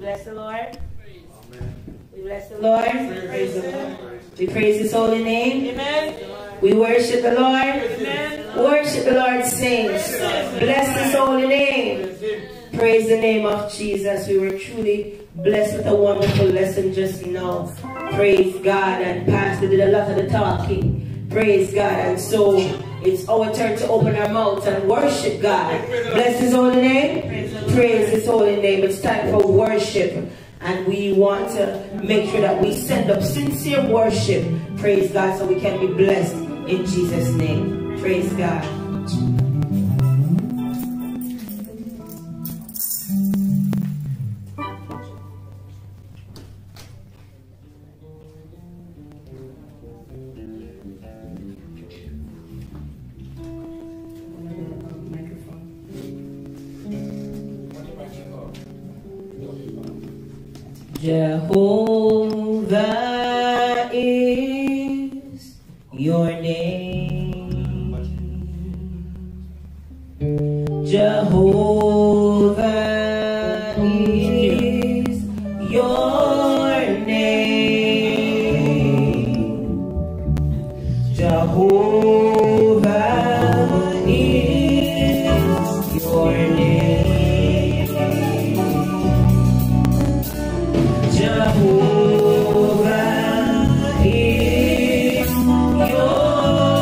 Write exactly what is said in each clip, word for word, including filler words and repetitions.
bless the Lord. We bless the Lord. Praise the Lord. We praise His holy name. Amen. We worship the Lord. Amen. Worship the Lord, saints. Bless His holy name. Praise the name of Jesus. We were truly blessed with a wonderful lesson just now. Praise God. And Pastor did a lot of the talking. Praise God. And so it's our turn to open our mouths and worship God. Bless His holy name. Praise His holy name. It's time for worship. And we want to make sure that we send up sincere worship. Praise God, so we can be blessed in Jesus' name. Praise God. Jehovah is your name. Jehovah is your name. Jehovah is your name. Jehovah is your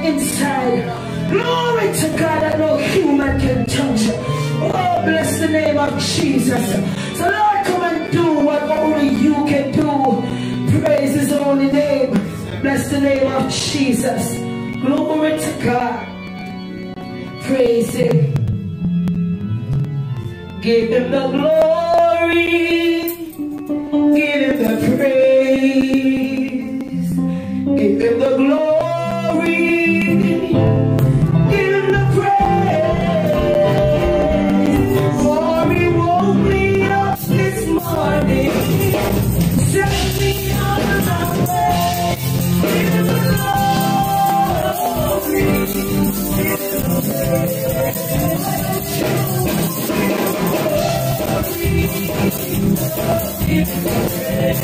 inside. Glory to God that no human can touch. Oh, bless the name of Jesus. So Lord, come and do what only you can do. Praise his holy name. Bless the name of Jesus. Glory to God. Praise him. Give him the glory. Give him the praise. Give him the glory. Give him the praise. For he woke me up this morning. Set me on my way. Give him the glory. Give him the praise. Give him the praise.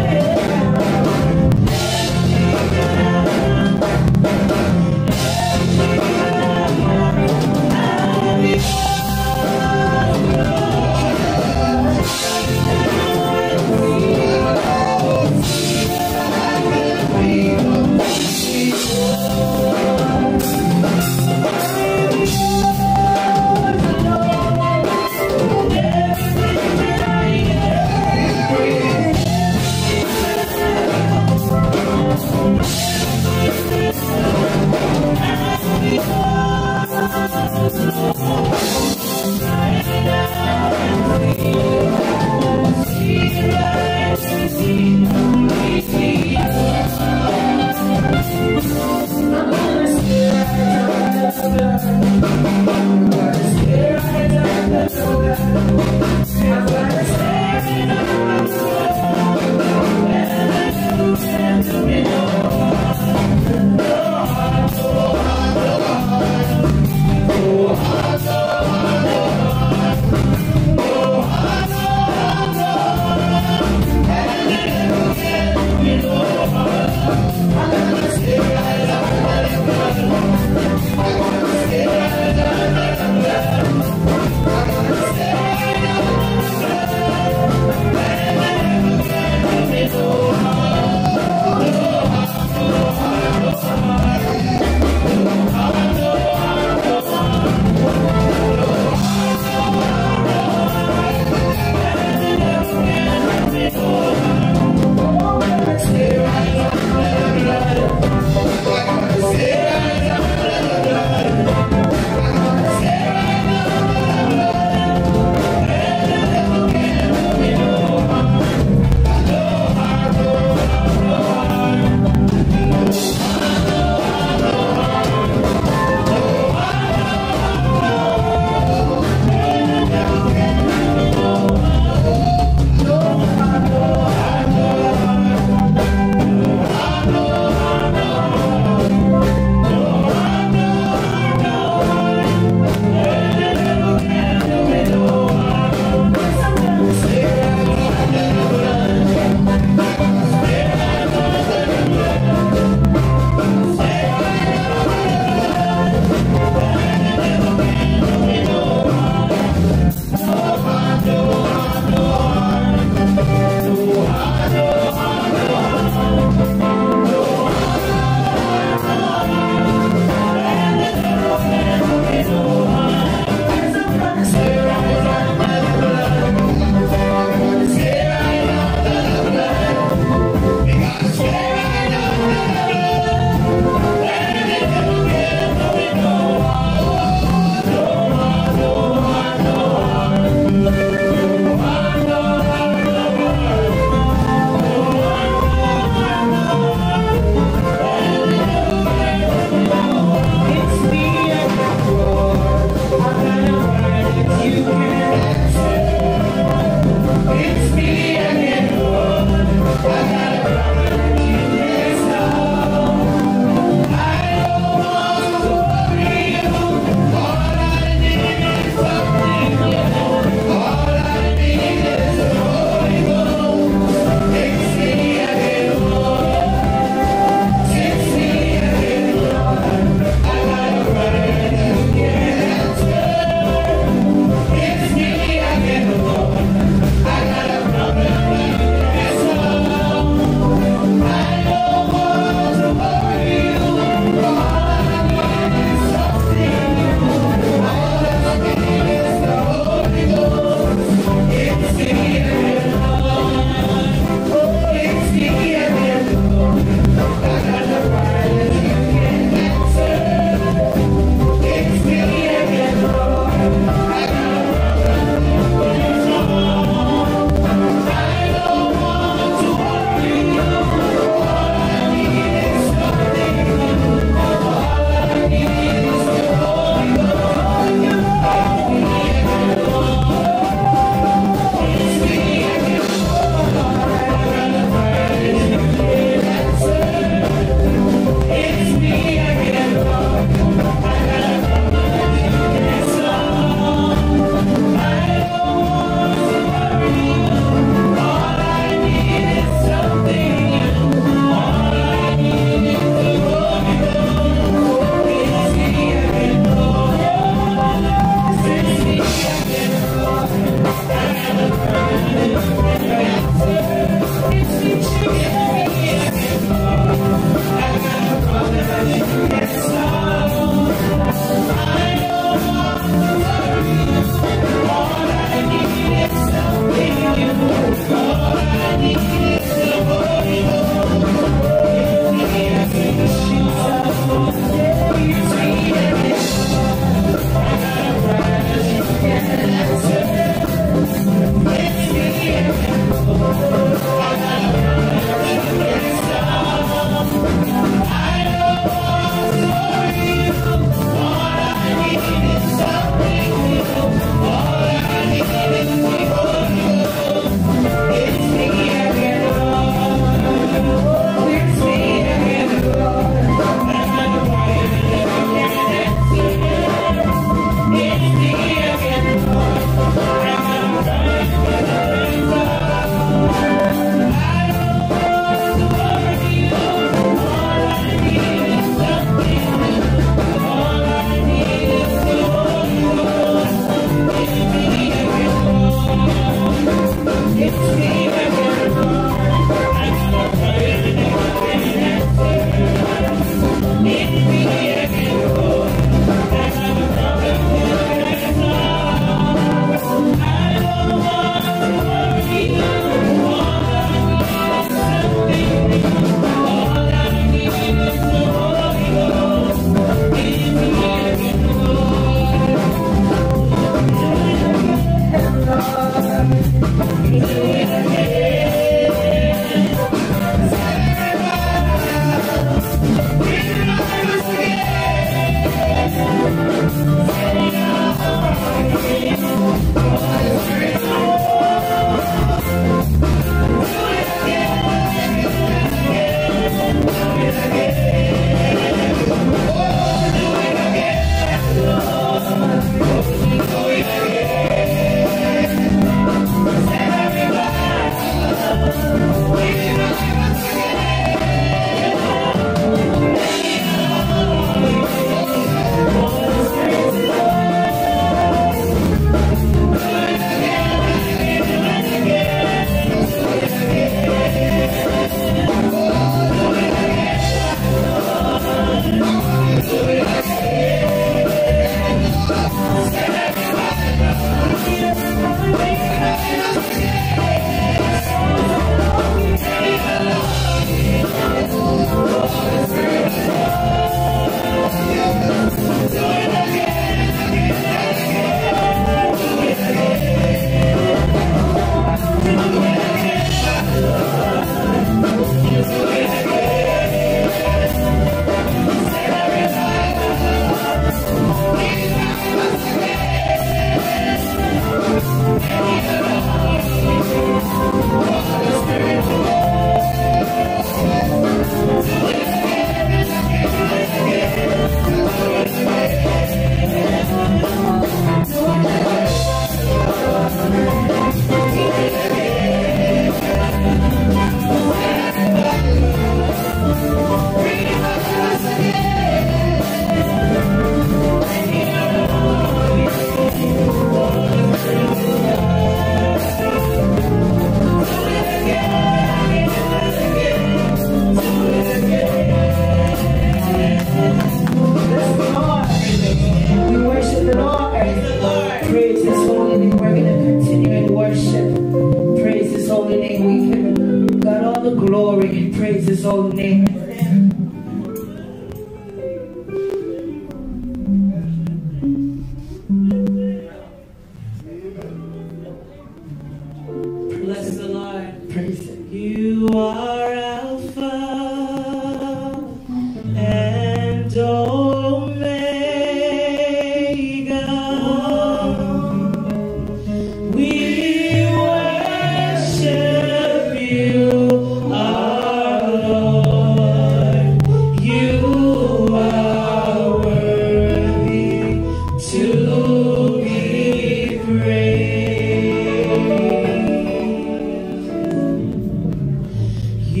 You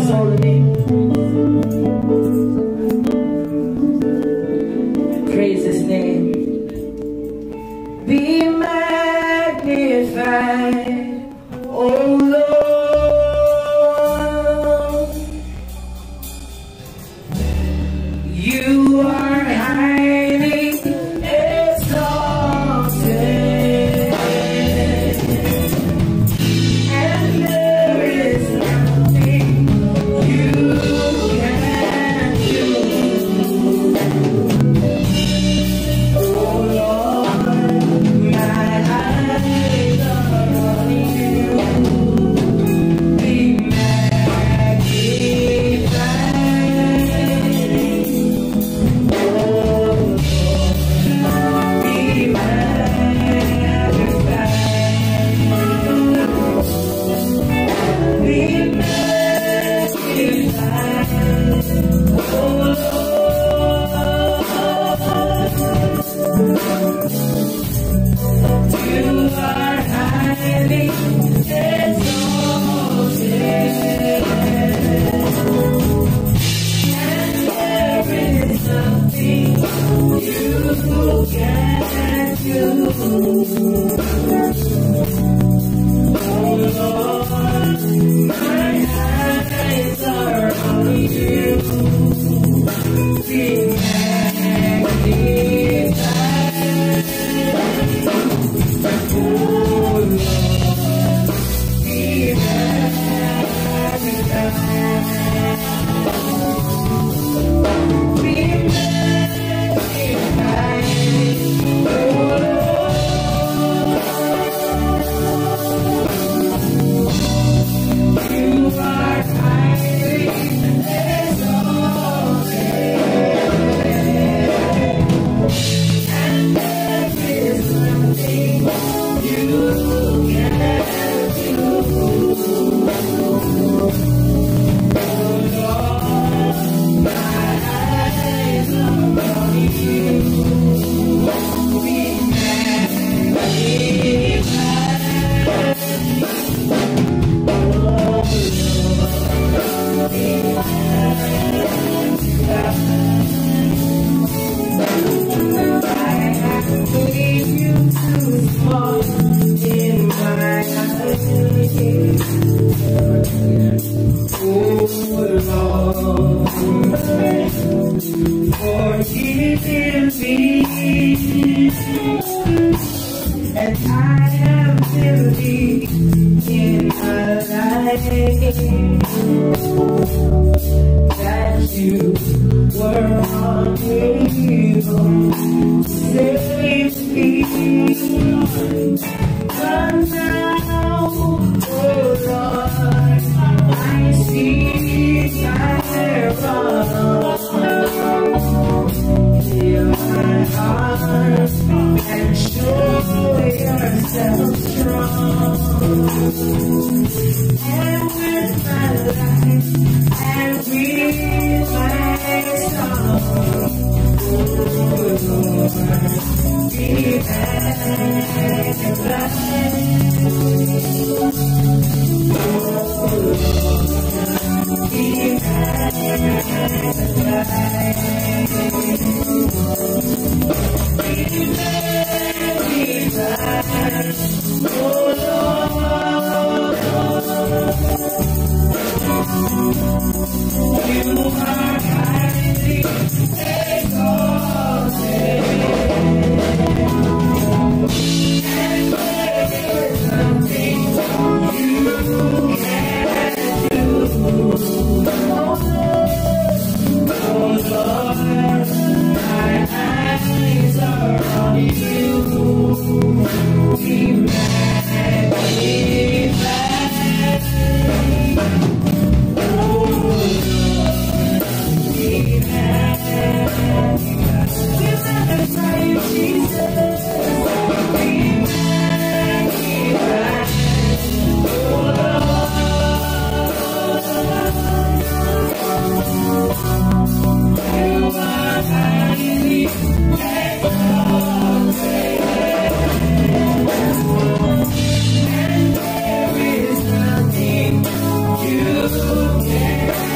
His holy name. Praise His name. Be magnified, O Lord. You are highly exalted, and there is nothing you can do. Oh Lord, my eyes are on you. Be magnified, oh Lord. Be magnified. Be magnified, oh Lord. You are highly exalted, and there is nothing you can do. Oh Lord, my eyes are on you. Be magnified, oh Lord. Be magnified. Be magnified, oh Lord. You are highly exalted, and there is nothing you can do. Oh Lord, my eyes are on you. Be magnified, oh Lord. Be magnified. I have to leave you too small in my eyes. Oh Lord, forgive me, and I am believed in a life that you were unable to save me. But now, oh Lord, I see my wrong. Heal my heart and show yourself strong. And with my life and with my song, oh Lord, be magnified. Oh Lord, be magnified. Be magnified, oh Lord. You are highly exalted, and there is nothing you can do. Oh Lord, my eyes are on you. Be magnified, oh Lord. Be magnified. We magnify you, Jesus. Be magnified, oh Lord. You are highly exalted, and there is nothing you can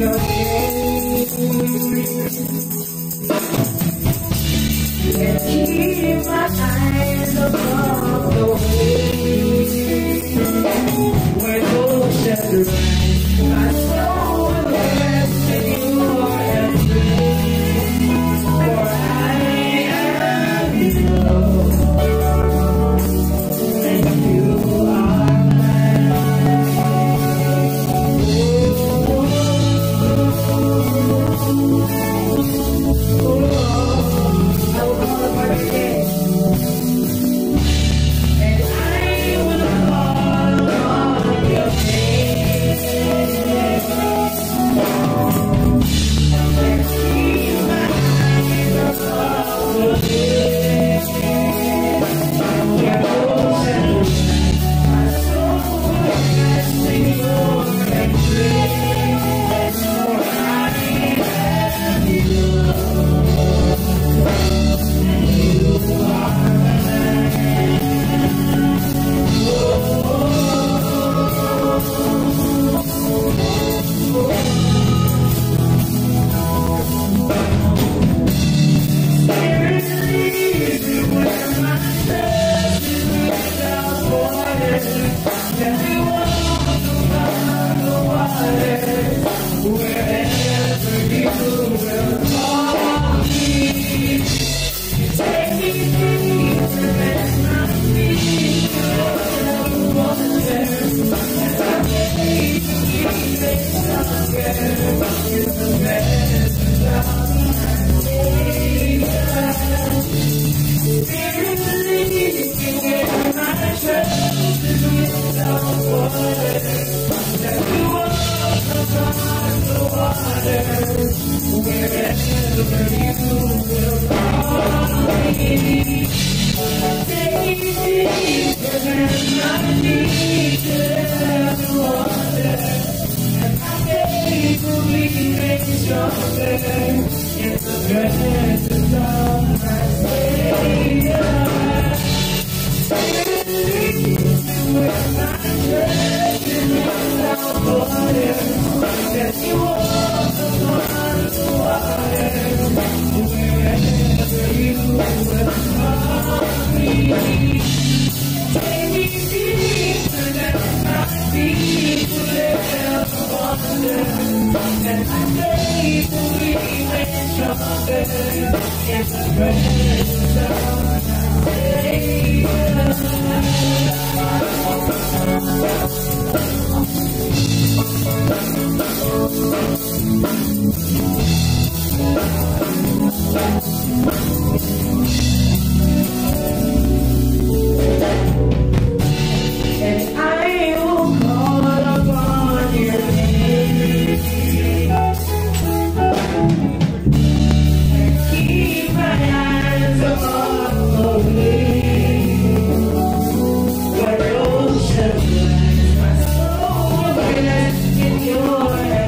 your name. And keep my eyes above the waves. Where those shall rise, my soul will rest in your embrace. For I am yours, and you are mine. Oh, oh, I will call upon your name, and I will call upon your name. And keep my eyes above the waves. Where those that my soul will rest in your embrace. For I am yours, and you are mine. Oh, Spirit leads me where my trust is without borders. Let me walk upon the waters, wherever you will call me. Take me deeper than my feet will ever wander, as I take to be made stronger in the presence of my Savior. Spirit leads me where my trust is without borders. Let me walk upon the waters, wherever you will call me. Take me deeper than my feet could ever wander, and my faith will be made stronger in the presence of my Savior. Spirit leads me where my trust is without borders. Let me walk upon the waters, wherever you will call me. Take me deeper than my feet could ever wander, and my faith will be made stronger in the presence of my Savior. And I will call upon your name, and keep my eyes above the waves. Where ocean lies, my soul will rest in your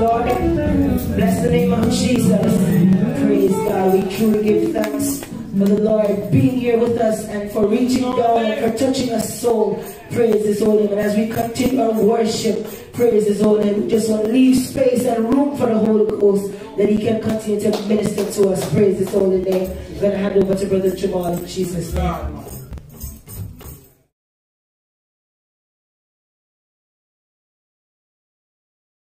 Lord. Bless the name of Jesus. Praise God. We truly give thanks for the Lord being here with us and for reaching down and for touching our soul. Praise His holy name. And as we continue our worship, praise His holy name. We just want to leave space and room for the Holy Ghost that He can continue to minister to us. Praise His holy name. I'm going to hand over to Brother Jamal in Jesus' name.